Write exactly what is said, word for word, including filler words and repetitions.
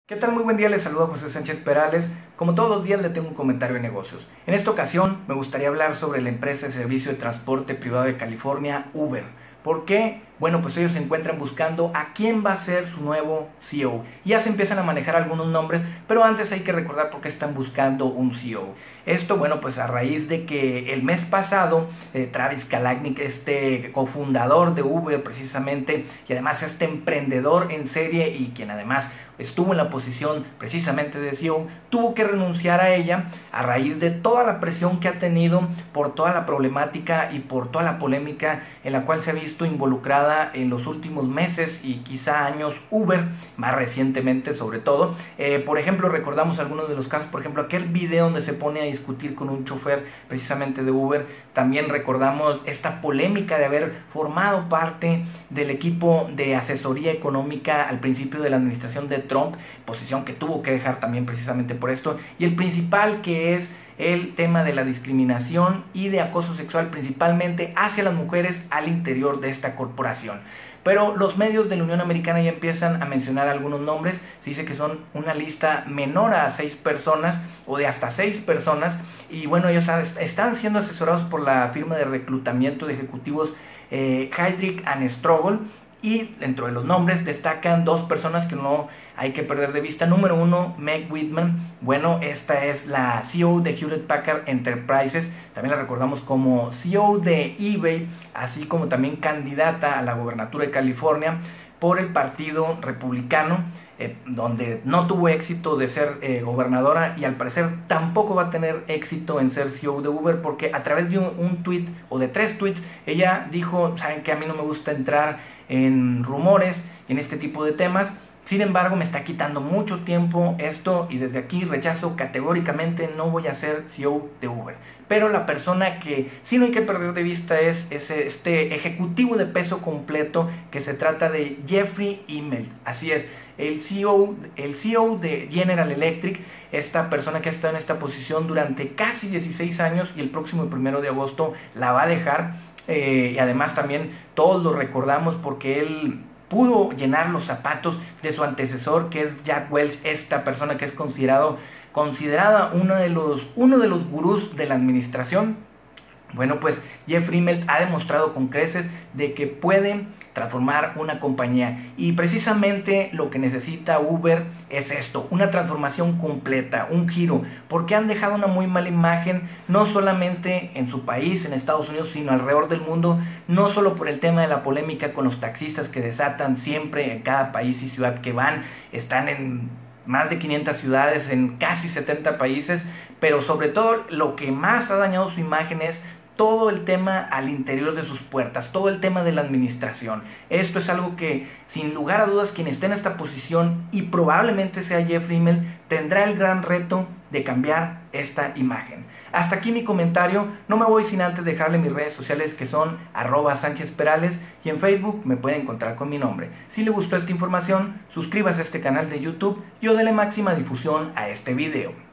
¿Qué tal? Muy buen día, les saluda José Sánchez Perales. Como todos los días le tengo un comentario de negocios. En esta ocasión me gustaría hablar sobre la empresa de servicio de transporte privado de California, Uber. ¿Por qué? Bueno, pues ellos se encuentran buscando a quién va a ser su nuevo C E O. Ya se empiezan a manejar algunos nombres, pero antes hay que recordar por qué están buscando un C E O. Esto, bueno, pues a raíz de que el mes pasado eh, Travis Kalanick, este cofundador de Uber precisamente, y además este emprendedor en serie y quien además estuvo en la posición precisamente de C E O, tuvo que renunciar a ella a raíz de toda la presión que ha tenido por toda la problemática y por toda la polémica en la cual se ha visto involucrada en los últimos meses y quizá años Uber, más recientemente sobre todo. Eh, por ejemplo, recordamos algunos de los casos, por ejemplo, aquel video donde se pone a discutir con un chofer precisamente de Uber. También recordamos esta polémica de haber formado parte del equipo de asesoría económica al principio de la administración de Trump, posición que tuvo que dejar también precisamente por esto, y el principal, que es el tema de la discriminación y de acoso sexual principalmente hacia las mujeres al interior de esta corporación. Pero los medios de la Unión Americana ya empiezan a mencionar algunos nombres. Se dice que son una lista menor a seis personas o de hasta seis personas, y bueno, ellos están siendo asesorados por la firma de reclutamiento de ejecutivos eh, Heidrick and Struggle. Y dentro de los nombres destacan dos personas que no hay que perder de vista. Número uno, Meg Whitman. Bueno, esta es la C E O de Hewlett Packard Enterprises. También la recordamos como C E O de eBay, así como también candidata a la gobernatura de California por el Partido Republicano, eh, donde no tuvo éxito de ser eh, gobernadora, y al parecer tampoco va a tener éxito en ser C E O de Uber, porque a través de un, un tweet o de tres tweets ella dijo: saben que a mí no me gusta entrar en rumores y en este tipo de temas, sin embargo me está quitando mucho tiempo esto y desde aquí rechazo categóricamente, no voy a ser C E O de Uber. Pero la persona que sí no hay que perder de vista es, es este ejecutivo de peso completo, que se trata de Jeffrey Immelt. Así es, el C E O, el C E O de General Electric, esta persona que ha estado en esta posición durante casi dieciséis años y el próximo primero de agosto la va a dejar. Eh, y además también todos lo recordamos porque él pudo llenar los zapatos de su antecesor, que es Jack Welch, esta persona que es considerado, considerada uno de los, uno de los gurús de la administración. Bueno, pues Jeffrey Immelt ha demostrado con creces de que puede transformar una compañía, y precisamente lo que necesita Uber es esto, una transformación completa, un giro, porque han dejado una muy mala imagen, no solamente en su país, en Estados Unidos, sino alrededor del mundo, no solo por el tema de la polémica con los taxistas que desatan siempre en cada país y ciudad que van. Están en más de quinientas ciudades, en casi setenta países, pero sobre todo lo que más ha dañado su imagen es todo el tema al interior de sus puertas, todo el tema de la administración. Esto es algo que, sin lugar a dudas, quien esté en esta posición, y probablemente sea Jeffrey Immelt, tendrá el gran reto de cambiar esta imagen. Hasta aquí mi comentario. No me voy sin antes dejarle mis redes sociales, que son arroba Sánchez Perales, y en Facebook me pueden encontrar con mi nombre. Si le gustó esta información, suscríbase a este canal de YouTube y o dele máxima difusión a este video.